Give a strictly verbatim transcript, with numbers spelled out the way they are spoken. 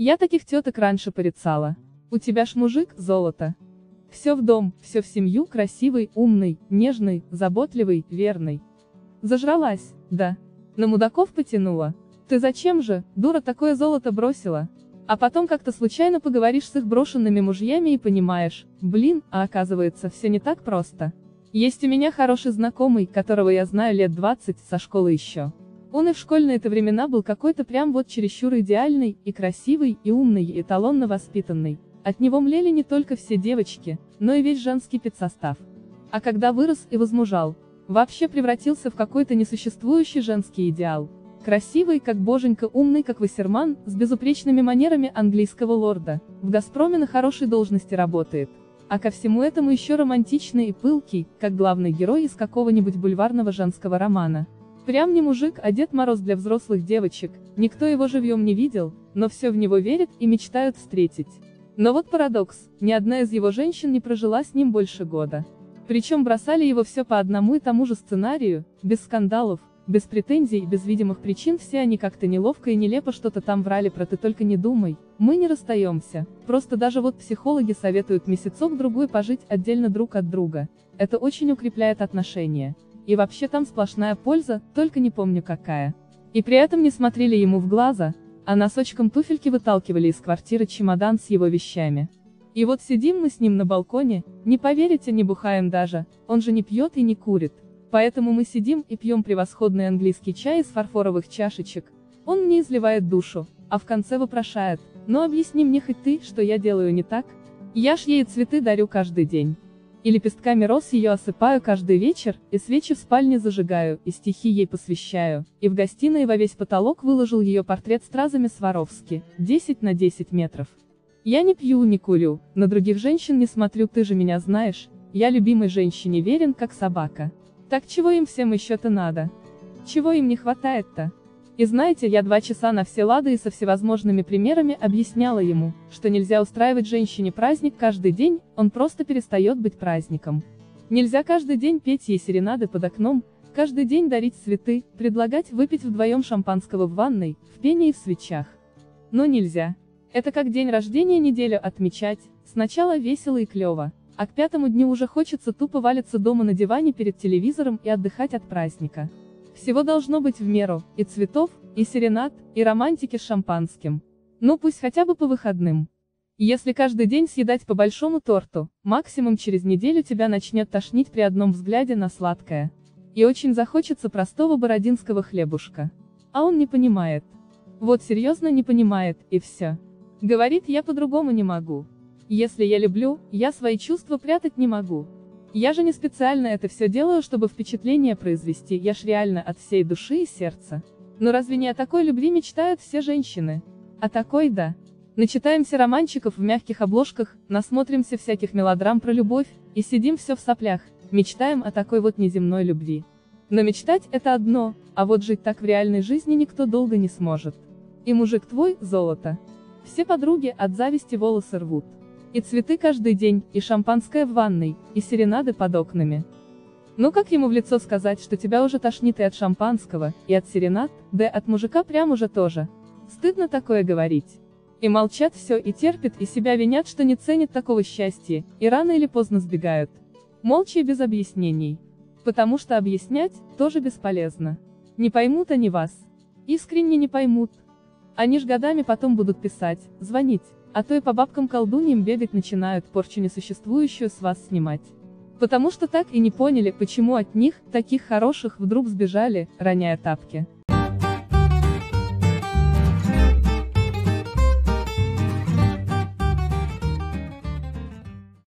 Я таких теток раньше порицала. У тебя ж мужик, золото. Все в дом, все в семью, красивый, умный, нежный, заботливый, верный. Зажралась, да. На мудаков потянула. Ты зачем же, дура, такое золото бросила? А потом как-то случайно поговоришь с их брошенными мужьями и понимаешь, блин, а оказывается, все не так просто. Есть у меня хороший знакомый, которого я знаю лет двадцать, со школы еще. Он и в школьные-то времена был какой-то прям вот чересчур идеальный, и красивый, и умный, и эталонно воспитанный. От него млели не только все девочки, но и весь женский педсостав. А когда вырос и возмужал, вообще превратился в какой-то несуществующий женский идеал. Красивый, как боженька, умный, как Вассерман, с безупречными манерами английского лорда, в «Газпроме» на хорошей должности работает. А ко всему этому еще романтичный и пылкий, как главный герой из какого-нибудь бульварного женского романа. Прям не мужик, а Дед Мороз для взрослых девочек, никто его живьем не видел, но все в него верят и мечтают встретить. Но вот парадокс, ни одна из его женщин не прожила с ним больше года. Причем бросали его все по одному и тому же сценарию, без скандалов, без претензий, без видимых причин, все они как-то неловко и нелепо что-то там врали про «ты только не думай, мы не расстаемся», просто даже вот психологи советуют месяцок-другой пожить отдельно друг от друга, это очень укрепляет отношения. И вообще там сплошная польза, только не помню какая. И при этом не смотрели ему в глаза, а носочком туфельки выталкивали из квартиры чемодан с его вещами. И вот сидим мы с ним на балконе, не поверите, не бухаем даже, он же не пьет и не курит. Поэтому мы сидим и пьем превосходный английский чай из фарфоровых чашечек. Он мне изливает душу, а в конце вопрошает: ну объясни мне хоть ты, что я делаю не так? Я ж ей цветы дарю каждый день. И лепестками роз ее осыпаю каждый вечер, и свечи в спальне зажигаю, и стихи ей посвящаю, и в гостиной во весь потолок выложил ее портрет стразами Сваровски, десять на десять метров. Я не пью, не курю, на других женщин не смотрю, ты же меня знаешь, я любимой женщине верен, как собака. Так чего им всем еще-то надо? Чего им не хватает-то? И знаете, я два часа на все лады и со всевозможными примерами объясняла ему, что нельзя устраивать женщине праздник каждый день, он просто перестает быть праздником. Нельзя каждый день петь ей серенады под окном, каждый день дарить цветы, предлагать выпить вдвоем шампанского в ванной, в пене и в свечах. Но нельзя. Это как день рождения неделю отмечать, сначала весело и клево, а к пятому дню уже хочется тупо валиться дома на диване перед телевизором и отдыхать от праздника. Всего должно быть в меру, и цветов, и серенад, и романтики с шампанским. Ну пусть хотя бы по выходным. Если каждый день съедать по большому торту, максимум через неделю тебя начнет тошнить при одном взгляде на сладкое. И очень захочется простого бородинского хлебушка. А он не понимает. Вот серьезно не понимает, и все. Говорит, я по-другому не могу. Если я люблю, я свои чувства прятать не могу. Я же не специально это все делаю, чтобы впечатление произвести, я ж реально от всей души и сердца. Но разве не о такой любви мечтают все женщины? А такой, да. Начитаемся романчиков в мягких обложках, насмотримся всяких мелодрам про любовь, и сидим все в соплях, мечтаем о такой вот неземной любви. Но мечтать это одно, а вот жить так в реальной жизни никто долго не сможет. И мужик твой – золото. Все подруги от зависти волосы рвут. И цветы каждый день, и шампанское в ванной, и серенады под окнами. Ну как ему в лицо сказать, что тебя уже тошнит и от шампанского, и от серенад, да и от мужика прям уже тоже. Стыдно такое говорить. И молчат все, и терпят, и себя винят, что не ценят такого счастья, и рано или поздно сбегают. Молча и без объяснений. Потому что объяснять тоже бесполезно. Не поймут они вас. Искренне не поймут. Они ж годами потом будут писать, звонить. А то и по бабкам-колдуньям бегать начинают, порчу несуществующую с вас снимать. Потому что так и не поняли, почему от них, таких хороших, вдруг сбежали, роняя тапки.